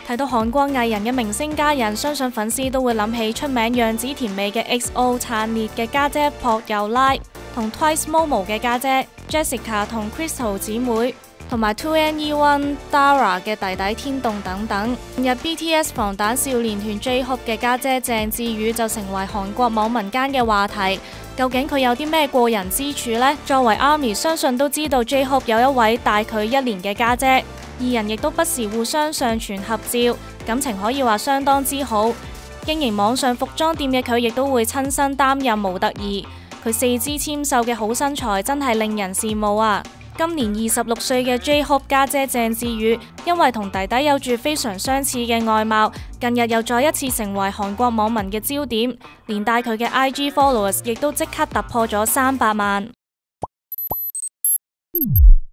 提到韓國藝人嘅明星家人，相信粉絲都會諗起出名樣子甜美嘅 XO 燦烈嘅家姐朴佑拉，同 Twice Momo 嘅家姐 Jessica 同 Crystal 姊妹，同埋 2NE1 Dara 嘅弟弟天動等等。近日 BTS 防彈少年團 J-Hope 嘅家姐鄭智宇就成為韓國網民間嘅話題。究竟佢有啲咩過人之處呢？作為 ARMY， 相信都知道 J-Hope 有一位大佢1年嘅家姐，二人亦都不時互相上傳合照，感情可以話相當之好。經營網上服裝店嘅佢，亦都會親身擔任模特兒。佢四肢纖瘦嘅好身材真係令人羨慕啊！今年26歲嘅 J-Hope 家姐鄭智宇，因為同弟弟有住非常相似嘅外貌，近日又再一次成為韓國網民嘅焦點，連帶佢嘅 IG followers 亦都即刻突破咗300萬。